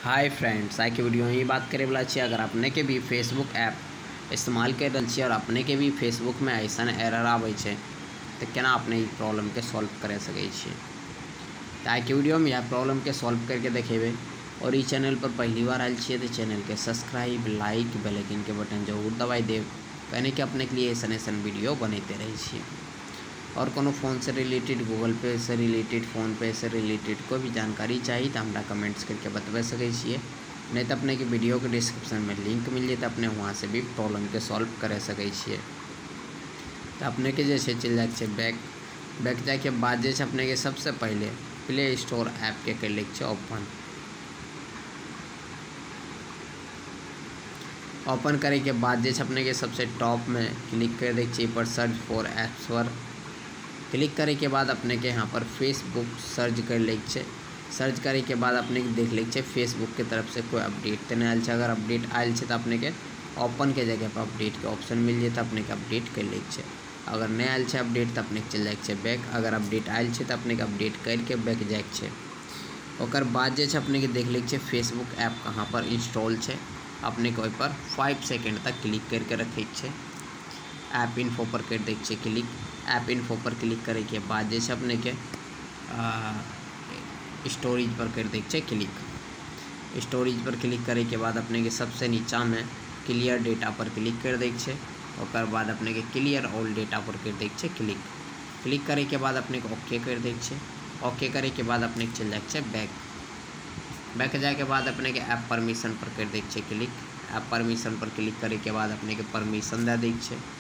Hi friends, आइ के video में बात करे वाला छी। अगर अपने के भी फेसबुक ऐप इस्तेमाल कर रहल छी और अपने के भी फेसबुक में ऐसा एरर आवे छे तो केना अपने ई प्रॉब्लम के सॉल्व कर सके छी। तो आइ के वीडियो में यह प्रॉब्लम के सॉल्व करके देखेबे। और ई चैनल पर पहली बार आयल छी तो चैनल के सब्सक्राइब, लाइक, बेल आइकन के बटन जरूर दबाई देव, कहने के अपने के लिए ऐसा वीडियो बनते रहे छी। और कोनो फ़ोन से रिलेटेड, गूगल पे से रिलेटेड, फ़ोन पे से रिलेटेड कोई भी जानकारी चाहिए तो हमरा कमेंट्स करके बतवा सके छिए। नहीं तो अपने के वीडियो के डिस्क्रिप्शन में लिंक मिल जाए तो अपने वहाँ से भी प्रॉब्लम के सॉल्व कर सके छिए। तो अपने के जैसे चल जाए बैक जाके बाद जैसे अपने के सबसे पहले प्ले स्टोर ऐप के कर ले ओपन करे के बाद जैसे अपने के सबसे टॉप में क्लिक कर दे पर सर्च फॉर ऐप्स पर क्लिक करे के बाद अपने के यहाँ पर फेसबुक सर्च कर ले। सर्च करे के बाद अपने के देख ले फेसबुक के तरफ से कोई अपडेट तो नहीं आयल। अगर अपडेट आयल तो अपने के ओपन के जगह पर अपडेट के ऑप्शन मिल जाए तो अपने के अपडेट कर ले। अगर नहीं आयल अपडेट तो अपने के चल जाए बैक। अगर अपडेट आयल तो अपने के अपडेट करके बैक जाए। ओकर बाद जैसे अपने के देख ले फेसबुक ऐप कहाँ पर इंस्टॉल है। अपने के पर 5 सेकंड तक क्लिक करके रखे ऐप इन्फो पर कर दे क्लिक। ऐप इन्फो पर क्लिक करे के बाद जैसे अपने के स्टोरेज पर कर दे क्लिक। स्टोरेज पर क्लिक करे के बाद अपने के सबसे नीचा में क्लियर डेटा पर क्लिक कर दे। और बाद अपने के क्लियर ऑल डेटा पर कर दे क्लिक। क्लिक करे के बाद अपने को ओके कर दे। ओके करे के बाद अपने चल जाए बैक जाए के बाद अपने के ऐप परमिशन पर कर दे क्लिक। ऐप परमिशन पर क्लिक करे के बाद अपने के परमिशन दे दे।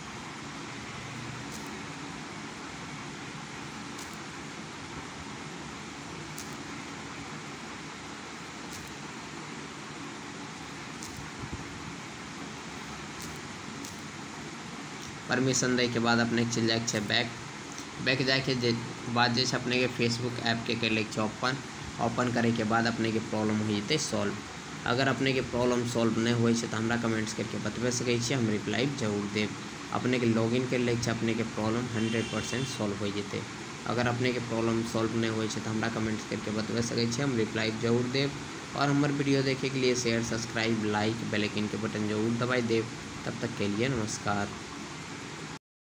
परमिशन दे के बाद अपने चल जाए बैक जाके बाद जैसे अपने के फेसबुक ऐप के कर ले ओपन करे के बाद अपने के प्रॉब्लम हो जते सॉल्व। अगर अपने के प्रॉब्लम सॉल्व नहीं हो तो हमरा कमेंट्स करके बतवा सके छी, हम रिप्लाई जरूर देव। अपने के लॉगिन कर ले अपने के प्रॉब्लम 100% सॉल्व हो जते। अगर अपने के प्रॉब्लम सॉल्व नहीं हो तो हमरा कमेंट्स करके बतवा सके छी, हम रिप्लाई जरूर देव। और हमारे वीडियो देखे के लिए share, subscribe, like, bell icon के बटन जरूर दबाई देव। तब तक के लिए नमस्कार।